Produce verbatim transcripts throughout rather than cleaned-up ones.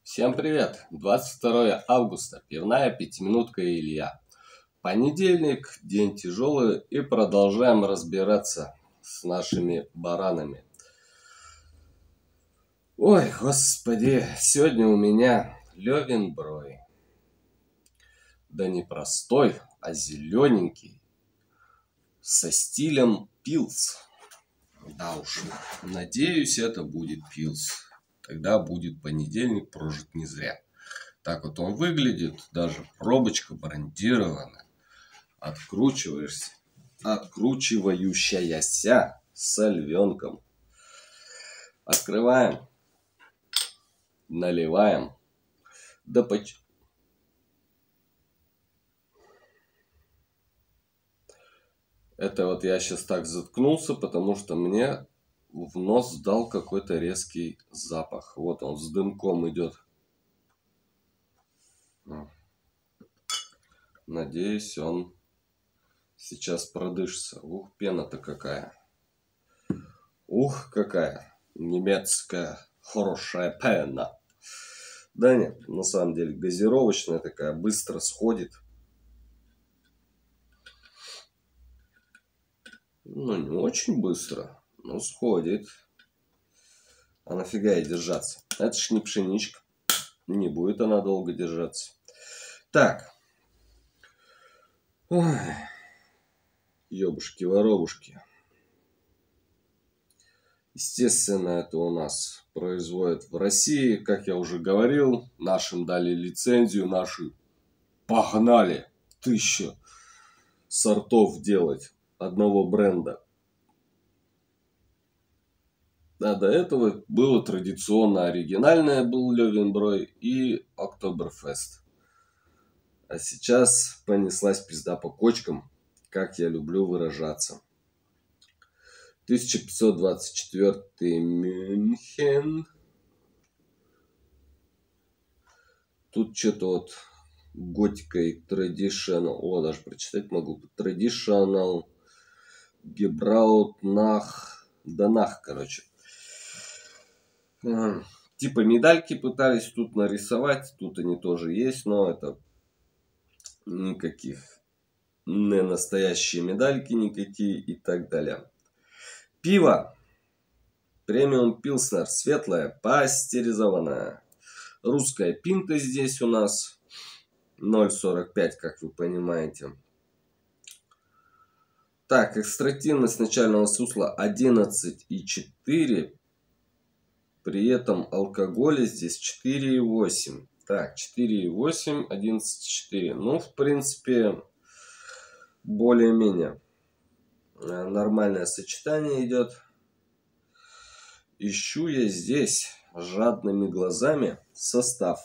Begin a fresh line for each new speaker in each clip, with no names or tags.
Всем привет! двадцать второе августа. Пивная пятиминутка и Илья. Понедельник, день тяжелый, и продолжаем разбираться с нашими баранами. Ой, господи, сегодня у меня Löwenbräu. Да не простой, а зелененький, со стилем пилс. Да уж, надеюсь, это будет пилс. Тогда будет понедельник прожит не зря. Так вот он выглядит, даже пробочка брендирована. Откручиваешься, откручивающаяся с львенком. Открываем, наливаем. Да поч... Это вот я сейчас так заткнулся, потому что мне в нос дал какой-то резкий запах. Вот он с дымком идет. Надеюсь, он сейчас продышится. Ух, пена-то какая. Ух, какая немецкая хорошая пена. Да нет, на самом деле газировочная такая, быстро сходит. Ну, не очень быстро, но сходит. А нафига ей держаться? Это ж не пшеничка. Не будет она долго держаться. Так. Ой. Ёбушки-воробушки. Естественно, это у нас производят в России. Как я уже говорил, нашим дали лицензию. Наши погнали тысячу сортов делать одного бренда. А до этого было традиционно оригинальное, был Löwenbräu и Oktoberfest. А сейчас понеслась пизда по кочкам, как я люблю выражаться. тысяча пятьсот двадцать четвёртый Мюнхен. Тут что-то вот готика и traditional. О, даже прочитать могу. Traditional Gebraut nach. Да нах, короче. Типа медальки пытались тут нарисовать. Тут они тоже есть, но это никаких. Не настоящие медальки никакие и так далее. Пиво. Премиум Пилснер. Светлое, пастеризованное. Русская пинта здесь у нас. ноль сорок пять, как вы понимаете. Так, экстративность начального сусла одиннадцать и четыре. При этом алкоголя здесь четыре и восемь. Так, четыре и восемь, одиннадцать и четыре. Ну, в принципе, более-менее нормальное сочетание идет. Ищу я здесь жадными глазами состав.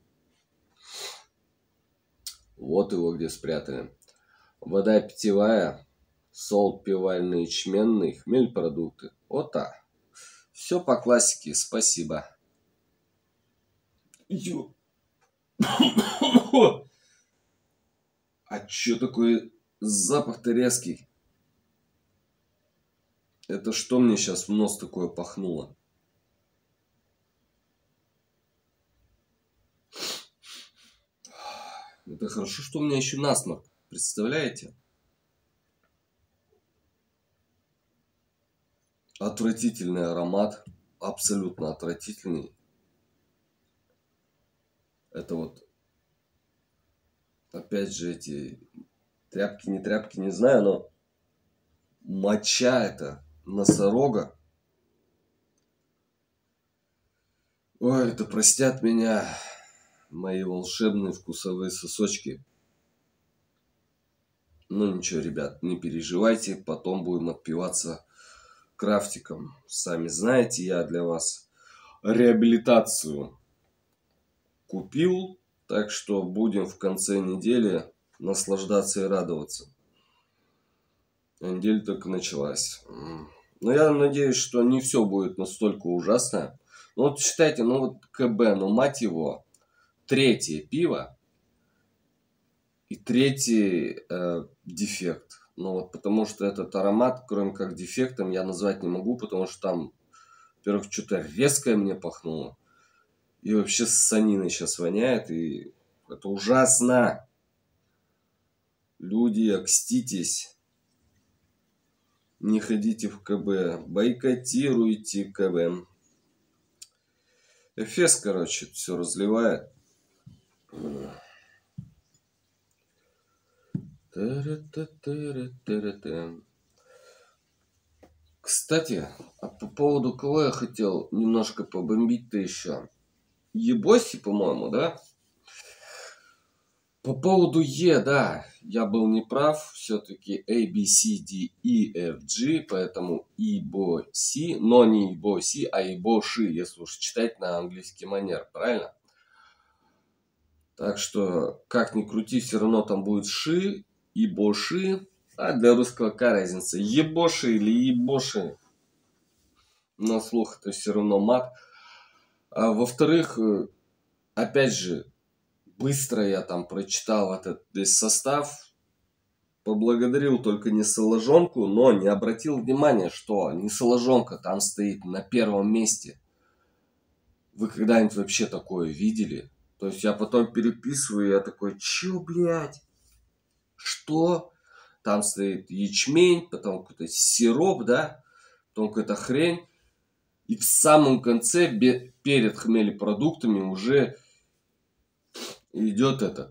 Вот его где спрятали. Вода питьевая, солод пивальный, ячменный, хмель продукты. Вот так. Все по классике, спасибо. Ё. А чё такой запах-то резкий? Это что мне сейчас в нос такое пахнуло? Это хорошо, что у меня еще насморк. Представляете? Отвратительный аромат. Абсолютно отвратительный. Это вот. Опять же эти тряпки, не тряпки, не знаю, но моча это носорога. Ой, это простят меня мои волшебные вкусовые сосочки. Ну ничего, ребят, не переживайте, потом будем отпиваться крафтиком. Сами знаете, я для вас реабилитацию купил, так что будем в конце недели наслаждаться и радоваться. Неделя только началась. Но я надеюсь, что не все будет настолько ужасно. Ну вот считайте, ну вот КБ, ну мать его, третье пиво и третий э, дефект. Ну вот потому что этот аромат, кроме как дефектом, я назвать не могу, потому что там, во-первых, что-то резкое мне пахнуло. И вообще ссаниной сейчас воняет, и это ужасно. Люди, окститесь. Не ходите в КБ, бойкотируйте КБ. Эфес, короче, все разливает. Кстати, а по поводу кого я хотел немножко побомбить-то еще. Ебоси, по-моему, да? По поводу Е, да, я был неправ, все-таки A, B, C, D, E, F, G, поэтому Ибоси, но не Ибоси, а Ибоши, если уж читать на английский манер, правильно? Так что, как ни крути, все равно там будет Ши, Ибоши, а для русского какая разница, Ебоши или Ебоши, на слух это все равно мат. А во-вторых, опять же, быстро я там прочитал этот весь состав, поблагодарил только Несоложонку, но не обратил внимания, что Несоложонка там стоит на первом месте. Вы когда-нибудь вообще такое видели? То есть я потом переписываю, и я такой, чё, блядь? Что? Там стоит ячмень, потом какой-то сироп, да? Потом какая-то хрень. И в самом конце, перед хмелепродуктами, уже идет это.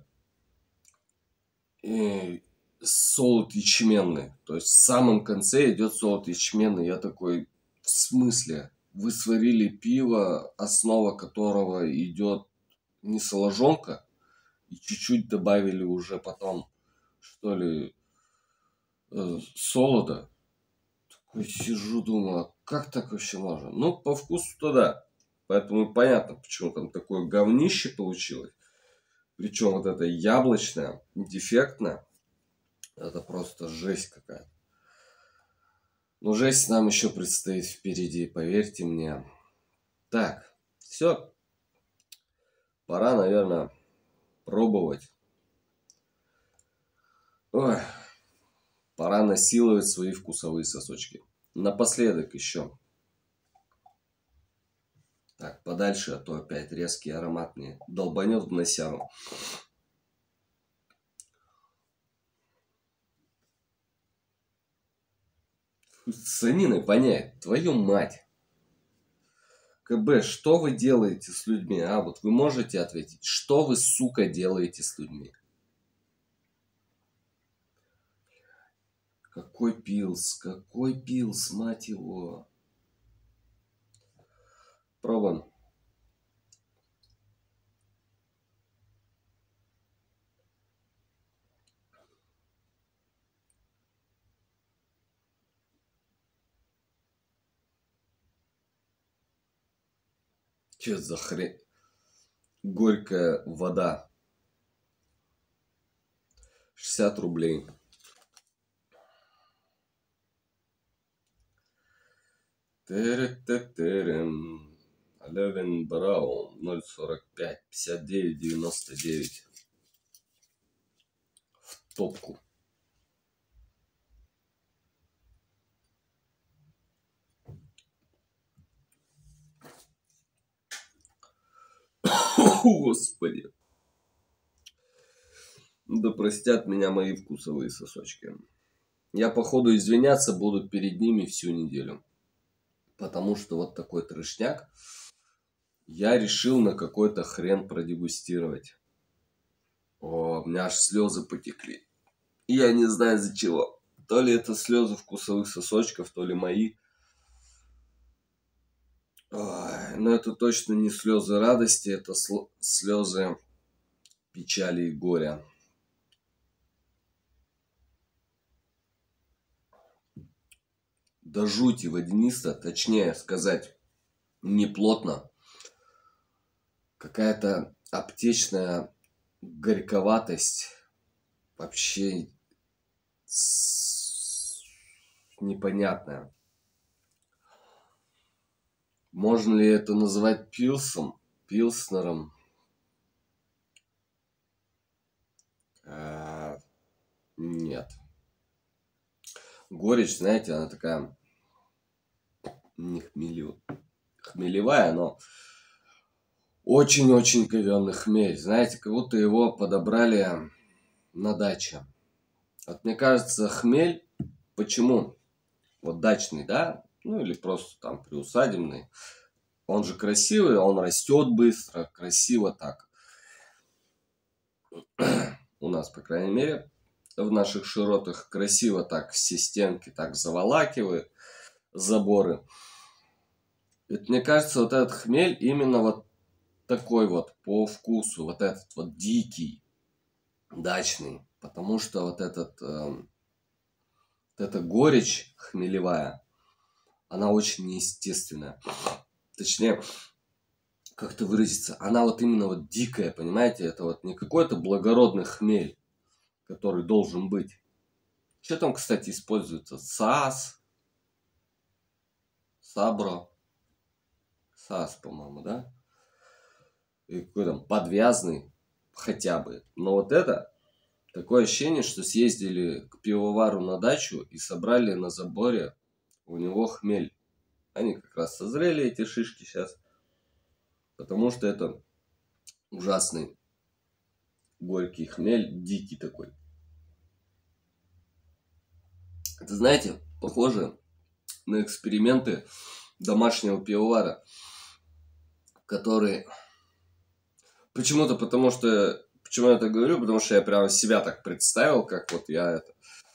И солод ячменный. То есть в самом конце идет солод ячменный. Я такой, в смысле? Вы сварили пиво, основа которого идет не соложонка, и чуть-чуть добавили уже потом, что ли, э, солода. Такой сижу, думаю, как так вообще можно? Ну, по вкусу-то да. Поэтому понятно, почему там такое говнище получилось. Причем вот это яблочное, дефектное. Это просто жесть какая-то. Но жесть нам еще предстоит впереди, поверьте мне. Так, все. Пора, наверное, пробовать. Ой, пора насиловать свои вкусовые сосочки. Напоследок еще. Так, подальше, а то опять резкие ароматные. Долбанет в носяру. Саниной воняет, твою мать. КБ, что вы делаете с людьми? А, вот вы можете ответить, что вы, сука, делаете с людьми? Какой пилс, какой пилс, мать его. Пробуем. Че это за хрень? Горькая вода. шестьдесят рублей. Тыры-ты-тырым. Левин Браун. ноль сорок пять. пятьдесят девять девяносто девять. В топку. Господи. Да простят меня мои вкусовые сосочки. Я, походу, извиняться буду перед ними всю неделю. Потому что вот такой трешняк я решил на какой-то хрен продегустировать. О, у меня аж слезы потекли. Я не знаю из-за чего. То ли это слезы вкусовых сосочков, то ли мои. Ой, но это точно не слезы радости, это слезы печали и горя. До жути водянисто, точнее сказать, не плотно. Какая-то аптечная горьковатость. Вообще непонятная. Можно ли это назвать пилсом, пилснером? А, нет. Горечь, знаете, она такая не хмелю, хмелевая, но Очень-очень говёный хмель. Знаете, как будто его подобрали на даче. Вот мне кажется, хмель, почему? Вот дачный, да? Ну или просто там приусадебный. Он же красивый, он растет быстро, красиво так. У нас, по крайней мере, в наших широтах красиво так все стенки так заволакивают, заборы. Ведь мне кажется, вот этот хмель именно вот такой вот по вкусу, вот этот вот дикий, дачный. Потому что вот этот, э, вот эта горечь хмелевая, она очень неестественная. Точнее, как-то выразиться, она вот именно вот дикая, понимаете? Это вот не какой-то благородный хмель, который должен быть. Что там, кстати, используется? САС, Сабро, САС, по-моему, да? И какой там подвязный хотя бы. Но вот это такое ощущение, что съездили к пивовару на дачу и собрали на заборе у него хмель. Они как раз созрели, эти шишки сейчас. Потому что это ужасный горький хмель, дикий такой. Это, знаете, похоже на эксперименты домашнего пивовара, который... Почему-то, потому что... Почему я так говорю? Потому что я прямо себя так представил, как вот я это...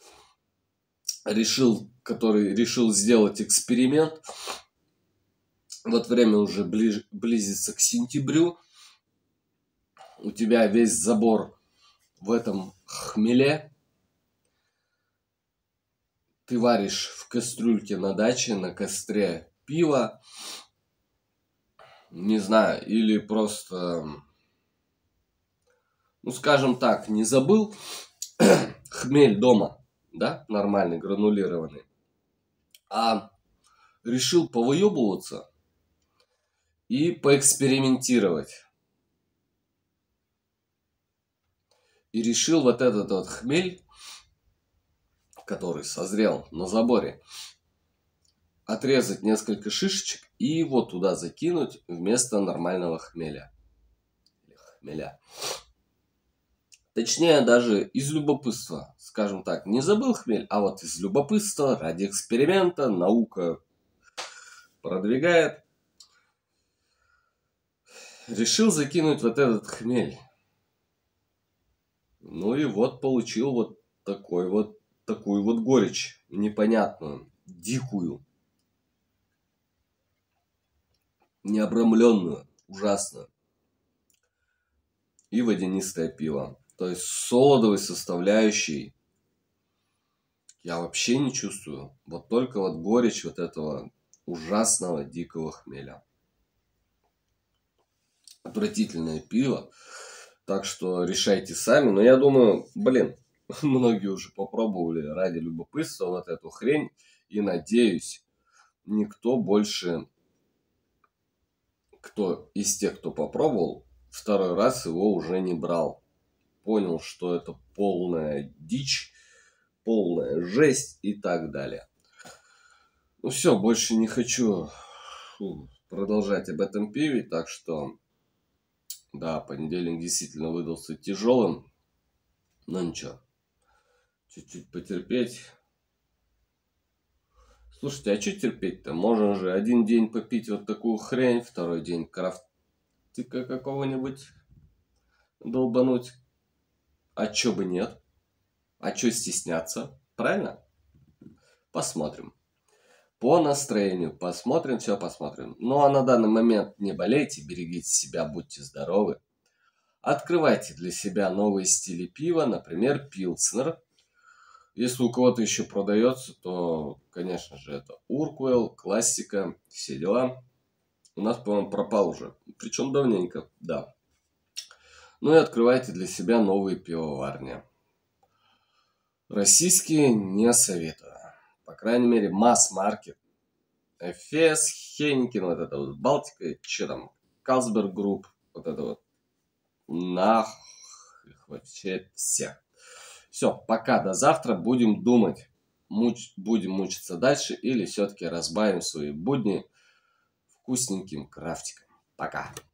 Решил, который решил сделать эксперимент. Вот время уже ближ, близится к сентябрю. У тебя весь забор в этом хмеле. Ты варишь в кастрюльке на даче, на костре пиво. Не знаю, или просто... Ну, скажем так, не забыл хмель дома, да, нормальный, гранулированный. А решил повыебываться и поэкспериментировать. И решил вот этот вот хмель, который созрел на заборе, отрезать несколько шишечек и его туда закинуть вместо нормального хмеля. Хмеля. Точнее, даже из любопытства, скажем так, не забыл хмель, а вот из любопытства, ради эксперимента, наука продвигает, решил закинуть вот этот хмель. Ну и вот получил вот такой вот, такую вот горечь непонятную, дикую, необрамленную, ужасную. И водянистое пиво. То есть солодовой составляющей я вообще не чувствую. Вот только вот горечь вот этого ужасного дикого хмеля. Отвратительное пиво. Так что решайте сами. Но я думаю, блин, многие уже попробовали ради любопытства вот эту хрень. И надеюсь, никто больше, кто из тех, кто попробовал, второй раз его уже не брал. Понял, что это полная дичь, полная жесть и так далее. Ну все, больше не хочу фу, продолжать об этом пиве, так что, да, понедельник действительно выдался тяжелым, но ничего, чуть-чуть потерпеть. Слушайте, а что терпеть-то? Можно же один день попить вот такую хрень, второй день крафтика какого-нибудь долбануть. А чё бы нет? А чё стесняться? Правильно? Посмотрим. По настроению. Посмотрим, все посмотрим. Ну а на данный момент не болейте, берегите себя, будьте здоровы. Открывайте для себя новые стили пива, например, пилснер. Если у кого-то еще продается, то, конечно же, это Урквелл, классика, все дела. У нас, по-моему, пропал уже. Причем давненько, да. Ну и открывайте для себя новые пивоварни. Российские не советую. По крайней мере, масс-маркет. Эфес, Хейнекен, вот это вот Балтика, что там, Калсберг Групп, вот это вот. Нах, вообще всех. Все, пока, до завтра. Будем думать, муч, будем мучиться дальше или все-таки разбавим свои будни вкусненьким крафтиком. Пока.